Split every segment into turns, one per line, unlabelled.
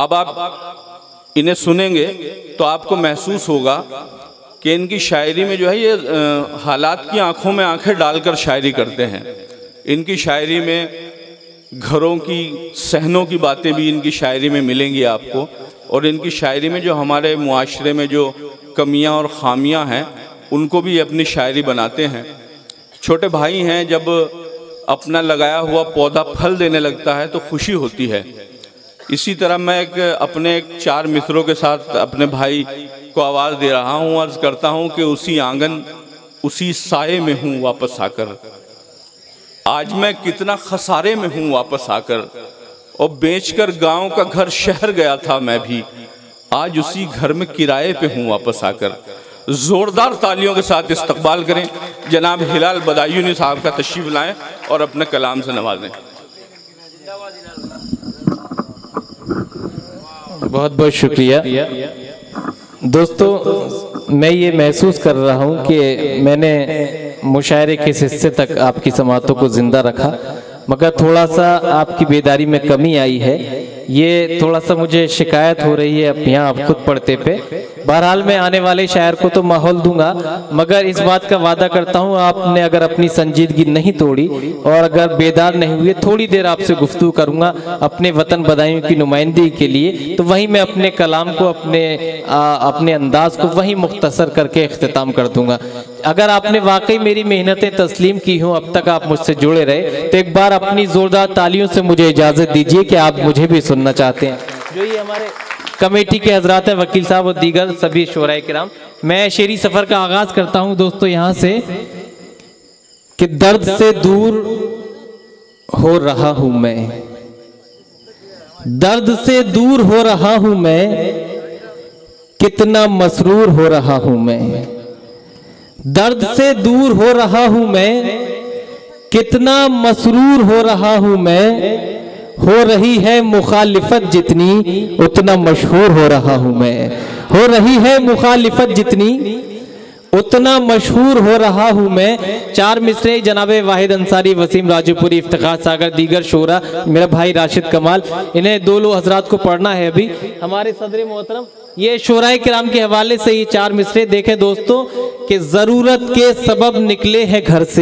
अब आप इन्हें सुनेंगे तो आपको महसूस होगा कि इनकी शायरी में जो है ये हालात की आंखों में आंखें डालकर शायरी करते हैं। इनकी शायरी में घरों की, सहनों की बातें भी इनकी शायरी में मिलेंगी आपको, और इनकी शायरी में जो हमारे मुआशरे में जो कमियां और ख़ामियां हैं उनको भी अपनी शायरी बनाते हैं। छोटे भाई हैं, जब अपना लगाया हुआ पौधा फल देने लगता है तो खुशी होती है। इसी तरह मैं अपने 4 मित्रों के साथ अपने भाई को आवाज़ दे रहा हूँ, अर्ज़ करता हूँ कि उसी आंगन उसी साए में हूँ वापस आकर, आज मैं कितना खसारे में हूँ वापस आकर, और बेचकर गांव का घर शहर गया था मैं भी, आज उसी घर में किराए पे हूँ वापस आकर। ज़ोरदार तालियों के साथ इस्तकबाल करें जनाब हिलाल बदायूनी साहब का, तशरीफ़ लाएं और अपने कलाम से नवाजें।
बहुत बहुत शुक्रिया दोस्तों। मैं ये महसूस कर रहा हूँ कि मैंने मुशायरे के इस हिस्से तक आपकी समातों को ज़िंदा रखा, मगर थोड़ा सा आपकी बेदारी में कमी आई है। ये थोड़ा सा मुझे शिकायत हो रही है अब यहाँ आप खुद पढ़ते पे। बहरहाल मैं आने वाले शायर को तो माहौल दूंगा, मगर इस बात का वादा करता हूँ आपने अगर अपनी संजीदगी नहीं तोड़ी और अगर बेदार नहीं हुए, थोड़ी देर आपसे गुफ्तगू करूँगा अपने वतन बदायूं की नुमाइंदगी के लिए, तो वहीं मैं अपने कलाम को, अपने अंदाज को वहीं मुख्तसर करके इख्तिताम कर दूंगा। अगर आपने वाकई मेरी मेहनतें तस्लीम की हों, अब तक आप मुझसे जुड़े रहे, तो एक बार अपनी ज़ोरदार तालियों से मुझे इजाज़त दीजिए कि आप मुझे भी सुनना चाहते हैं। जो ये हमारे कमेटी के हजरात हैं, वकील साहब और दीगर सभी शोराए किराम, मैं शेरी सफ़र का आगाज़ करता हूँ दोस्तों यहाँ से कि दर्द से दूर हो रहा हूँ मैं, दर्द से दूर हो रहा हूँ मैं, कितना मसरूर हो रहा हूँ मैं, दर्द से दूर हो रहा हूँ मैं, कितना मसरूर हो रहा हूँ मैं, हो रही है मुखालिफत जितनी उतना मशहूर हो रहा हूँ मैं, हो रही है मुखालिफत जितनी उतना मशहूर हो रहा हूँ मैं। 4 मिसरे जनाब वाहिद अंसारी, वसीम राजूपुरी, इफ्तिखार सागर, दीगर शोरा, मेरा भाई राशिद कमाल, इन्हें 2 लोग हजरात को पढ़ना है अभी। हमारे सदर मोहतरम ये शोराए किराम के हवाले से ये 4 मिसरे देखें दोस्तों कि ज़रूरत के सबब निकले हैं घर से,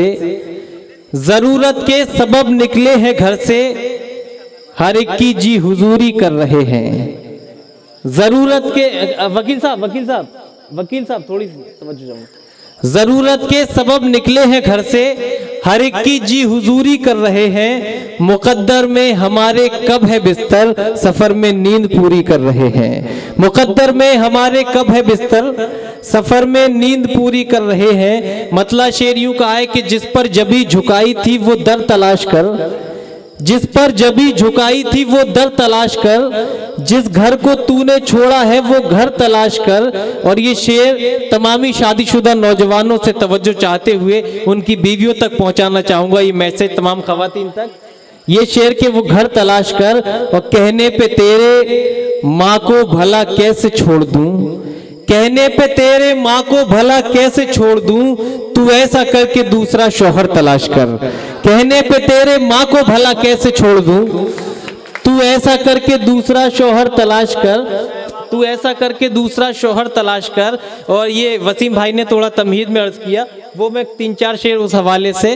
ज़रूरत के सबब निकले हैं घर से, हर एक की जी हुजूरी कर रहे हैं। जरूरत के वकील साहब थोड़ी सी समझ जाऊँ। जरूरत के सबब निकले हैं घर से, हर एक की जी हुजूरी कर रहे हैं। मुकद्दर में हमारे कब है बिस्तर, सफर में नींद पूरी कर रहे हैं। मुकद्दर में हमारे कब है बिस्तर, सफर में नींद पूरी कर रहे हैं। मतलब शेर यूं का है कि जिस पर जबी झुकाई थी वो दर तलाश कर, जिस पर जबी झुकाई थी वो दर तलाश कर, जिस घर को तूने छोड़ा है वो घर तलाश कर। और ये शेर तमामी शादीशुदा नौजवानों से तवज्जो चाहते हुए उनकी बीवियों तक पहुंचाना चाहूंगा ये मैसेज तमाम खवातीन तक। ये शेर के वो घर तलाश कर, और कहने पे तेरे माँ को भला कैसे छोड़ दूं, कहने पे तेरे माँ को भला कैसे छोड़ दूं, तू ऐसा करके दूसरा शौहर तलाश कर। कहने पे तेरे माँ को भला कैसे छोड़ दूं, तू ऐसा करके दूसरा शौहर तलाश कर, तू ऐसा करके दूसरा शौहर तलाश कर। और ये वसीम भाई ने थोड़ा तमहीद में अर्ज किया, वो मैं 3-4 शेर उस हवाले से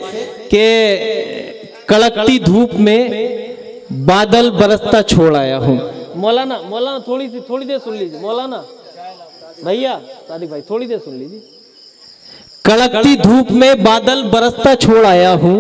कि कड़कती धूप में बादल बरसता छोड़ आया हूँ। मौलाना थोड़ी देर सुन लीजिए, मौलाना भैया सादिक भाई थोड़ी देर सुन लीजिए। कड़कती धूप में बादल बरसता छोड़ आया हूँ,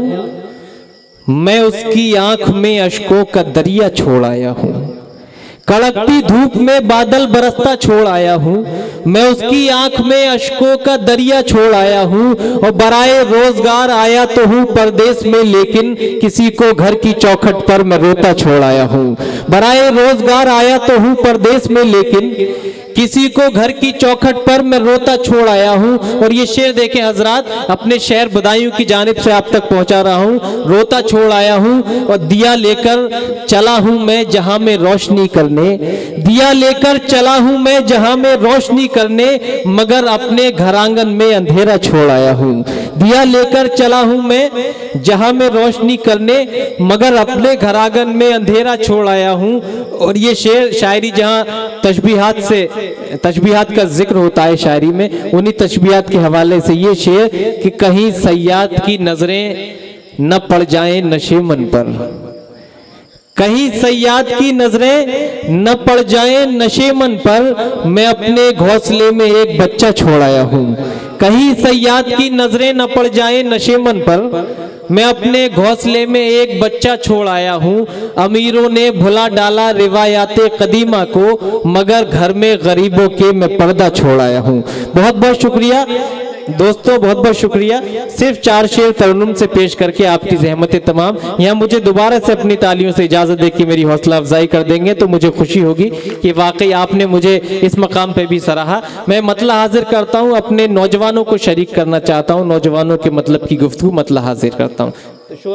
मैं उसकी आंख में अश्कों का दरिया छोड़ आया हूँ। कड़कती धूप में बादल बरसता छोड़ आया हूँ, मैं उसकी आंख में अश्कों का दरिया छोड़ आया हूँ। और बराए रोजगार आया तो हूँ परदेश में, लेकिन किसी को घर की चौखट पर मैं रोता छोड़ आया हूँ। बराए रोजगार आया तो हूँ परदेश में, लेकिन किसी को घर की चौखट पर मैं रोता छोड़ आया हूँ। और ये शेर देखें हजरात, अपने शहर बदायूं की जानिब से आप तक पहुँचा रहा हूँ। रोता छोड़ आया हूँ और दिया लेकर चला हूँ मैं जहाँ में रोशनी करने, दिया लेकर चला हूँ मैं जहाँ में रोशनी करने, मगर अपने घर आंगन में अंधेरा छोड़ आया हूँ। दिया लेकर चला हूं मैं जहां में रोशनी करने, मगर अपने घर आंगन में अंधेरा छोड़ आया हूं। और ये शेर शायरी जहां तशबीहात का जिक्र होता है शायरी में, उन्हीं तशबीहात के हवाले से ये शेर कि कहीं सयाद की नजरें न पड़ जाएं नशेमन पर, कहीं सयाद की नजरें न पड़ जाएं नशेमन पर, मैं अपने घोंसले में एक बच्चा छोड़ आया हूं। कहीं सयाद की नजरें न पड़ जाएं नशेमन पर, मैं अपने घोंसले में एक बच्चा छोड़ आया हूं। अमीरों ने भुला डाला रिवायाते कदीमा को, मगर घर में गरीबों के मैं पर्दा छोड़ आया हूं। बहुत बहुत शुक्रिया दोस्तों, बहुत बहुत शुक्रिया। सिर्फ 4 शेर तरन्नुम से पेश करके आपकी ज़हमतें तमाम। यहाँ मुझे दोबारा से अपनी तालियों से इजाज़त दे कि मेरी हौसला अफजाई कर देंगे तो मुझे खुशी होगी कि वाकई आपने मुझे इस मकाम पे भी सराहा। मैं मतला हाजिर करता हूँ, अपने नौजवानों को शरीक करना चाहता हूँ, नौजवानों के मतलब की गुफ्तगू मतला हाजिर करता हूँ।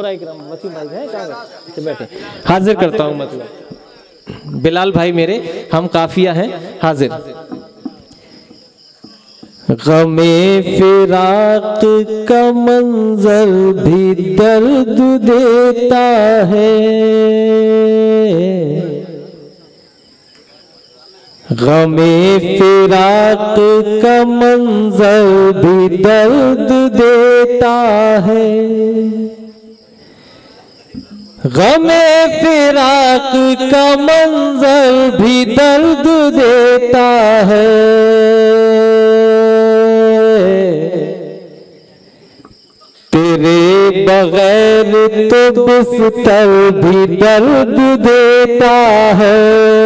हाजिर करता हूँ मतलब बिलाल भाई मेरे हम काफिया हैं, हाजिर। गमे फिराक का मंजर भी दर्द देता है, गमे फिराक का मंजर भी दर्द देता है, गमे फिराक का मंजर भी दर्द देता है। तेरे बगैर तो बिस्तर भी दर्द देता है,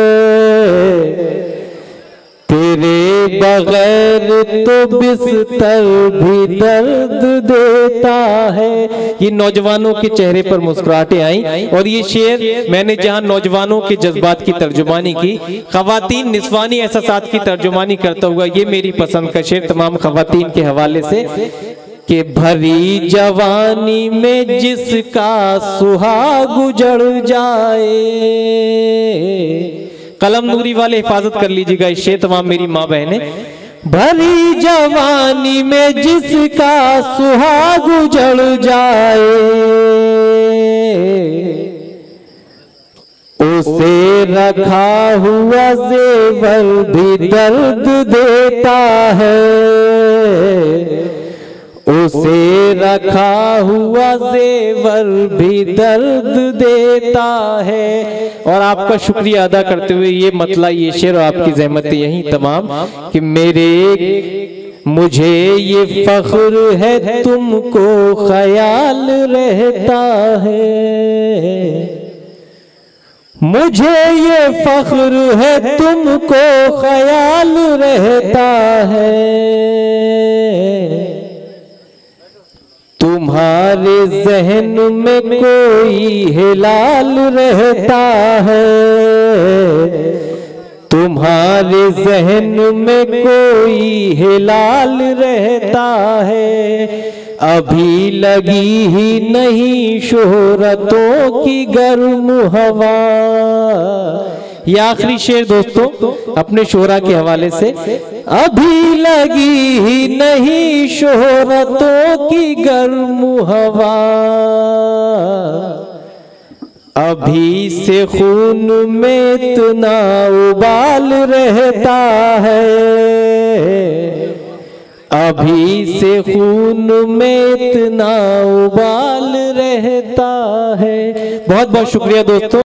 तेरे बगैर तो बिस्तर भी दर्द देता है। ये नौजवानों के चेहरे पर मुस्कुराहटें आई। और ये शेर मैंने जहां नौजवानों के जज्बात की तर्जुमानी की, खवातीन निस्वानी एहसासात की तर्जुमानी करता हुआ, ये मेरी पसंद का शेर तमाम खवातीन के हवाले से कि भरी जवानी में जिसका सुहाग उजड़ जाए। कलम नूरी वाले हिफाजत कर लीजिएगा इस शेर तमाम मेरी माँ बहने। भरी जवानी में जिसका सुहाग उजड़ जाए, उसे रखा हुआ जेवर भी दर्द देता है, उसे रखा हुआ जेवर भी दर्द देता है। और आपका शुक्रिया अदा करते हुए ये मतला, ये शेर और आपकी ज़हमतें यही तमाम कि मुझे ये फख्र है तुमको ख्याल रहता है, मुझे ये फख्र है तुमको ख्याल रहता है, तुम्हारे जहन में कोई हिलाल रहता है, तुम्हारे जहन में कोई हिलाल रहता है। अभी लगी ही नहीं शोहरतों की गर्म हवा। ये आखिरी शेर दोस्तों अपने शोहरा के हवाले से। अभी लगी ही नहीं शोहरतों की गर्म हवा, अभी से खून में इतना उबाल रहता है, अभी से खून में इतना उबाल रहता है। बहुत बहुत शुक्रिया दोस्तों।